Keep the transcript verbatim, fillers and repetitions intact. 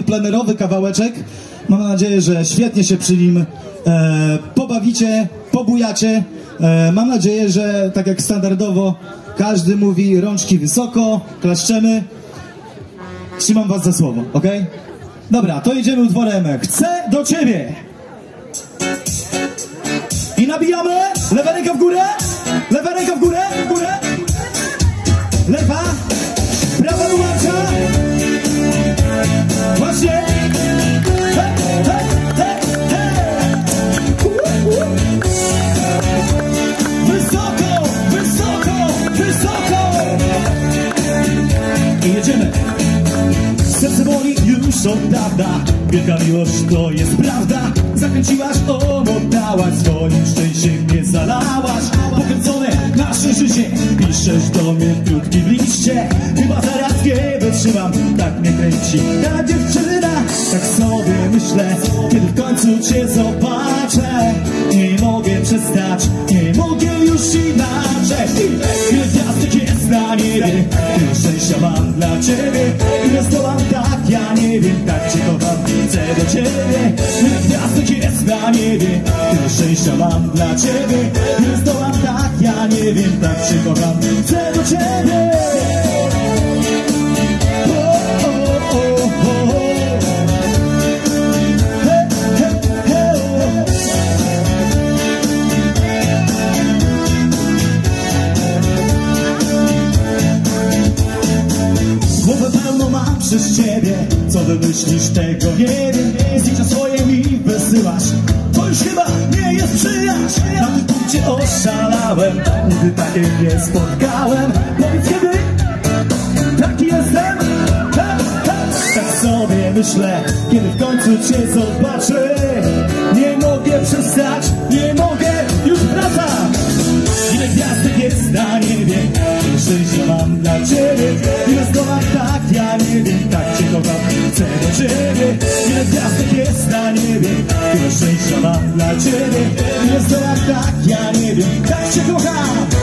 plenerowy kawałeczek. Mam nadzieję, że świetnie się przy nim e, pobawicie, pobujacie. E, mam nadzieję, że tak jak standardowo każdy mówi rączki wysoko, klaszczemy. Trzymam was za słowo, ok? Dobra, to jedziemy utworem Chcę do ciebie. I nabijamy. Lewa ręka w górę. Lewa ręka w górę. W górę. Lewa. Prawa dołącza. Właśnie. He, he, he, he. Wysoko, wysoko, wysoko. I jedziemy. Serce boli już od dawna. Wielka miłość to jest prawda. Zakręciłaś, omotałaś, swoim szczęściem mnie zalałaś. Pokręcone nasze życie, piszesz do mnie krótki w liście. Chyba zaraz nie wytrzymam, tak mnie kręci ta dziewczyna. Tak sobie myślę, kiedy w końcu cię zobaczę. Nie mogę przestać, nie mogę już inaczej. Ile gwiazdek jest na niebie, tyle szczęścia mam dla ciebie. Ile zdołam tak, ja nie wiem, tak cię kocham, chcę do ciebie. Ile gwiazdek jest na niebie, tyle szczęścia mam dla ciebie. Ile zdołam tak, ja nie wiem, tak cię kocham, chcę do ciebie. O, o, o, o. He, he, he, o. Głowę pełno mam przez ciebie, co wymyślisz, tego nie wiem. Zdjęcia swoje mi wysyłasz, to już chyba nie jest przyjaźń. Na tym punkcie oszalałem, nigdy takiej nie spotkałem. Powiedz kiedy, taki jestem. He, he. Tak sobie myślę, kiedy w końcu cię zobaczę. Nie mogę przestać, nie mogę już wracać. Ile gwiazdek jest na niebie, ile szczęścia mam dla ciebie. Ile zdołam tak, ja nie wiem, tak cię kocham, chcę do ciebie. Ile gwiazdek jest na niebie, ile szczęścia mam dla ciebie. Ile zdołam tak, ja nie wiem, tak cię kocham.